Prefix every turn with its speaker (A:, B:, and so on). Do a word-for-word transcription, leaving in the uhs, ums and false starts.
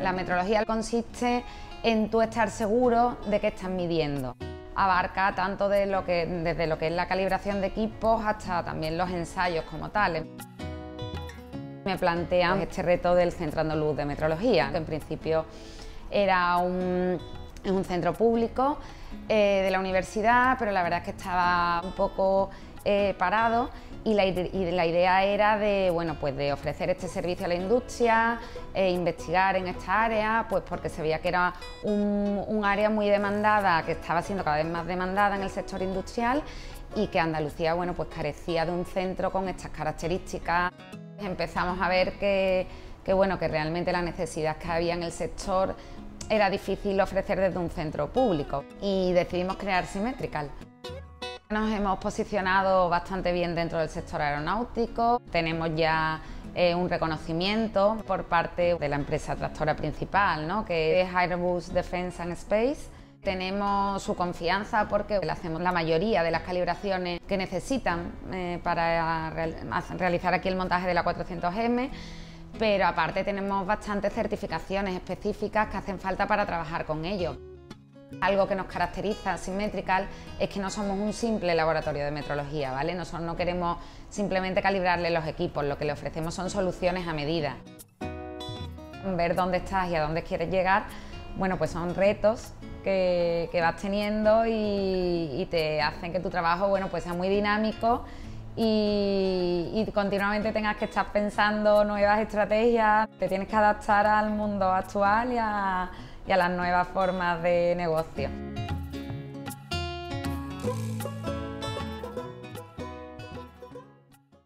A: La metrología consiste en tú estar seguro de que estás midiendo. Abarca tanto de lo que, desde lo que es la calibración de equipos hasta también los ensayos como tales. Me plantean este reto del Centro Andaluz de Metrología, que en principio era un, un centro público eh, de la universidad, pero la verdad es que estaba un poco eh, parado y la, y la idea era de, bueno, pues de ofrecer este servicio a la industria, e investigar en esta área, pues porque se veía que era un, un área muy demandada, que estaba siendo cada vez más demandada en el sector industrial y que Andalucía, bueno, pues carecía de un centro con estas características. Empezamos a ver que, que, bueno, que realmente la necesidad que había en el sector era difícil ofrecer desde un centro público y decidimos crear Symmetrical. Nos hemos posicionado bastante bien dentro del sector aeronáutico, tenemos ya eh, un reconocimiento por parte de la empresa tractora principal, ¿no?, que es Airbus Defence and Space. Tenemos su confianza porque le hacemos la mayoría de las calibraciones que necesitan eh, para real, realizar aquí el montaje de la cuatrocientos eme, pero aparte tenemos bastantes certificaciones específicas que hacen falta para trabajar con ellos. Algo que nos caracteriza a Symmetrical es que no somos un simple laboratorio de metrología, ¿vale? Nosotros no queremos simplemente calibrarle los equipos, lo que le ofrecemos son soluciones a medida. Ver dónde estás y a dónde quieres llegar, bueno, pues son retos que, que vas teniendo y, y te hacen que tu trabajo, bueno, pues sea muy dinámico y, y continuamente tengas que estar pensando nuevas estrategias, te tienes que adaptar al mundo actual y a, y a las nuevas formas de negocio.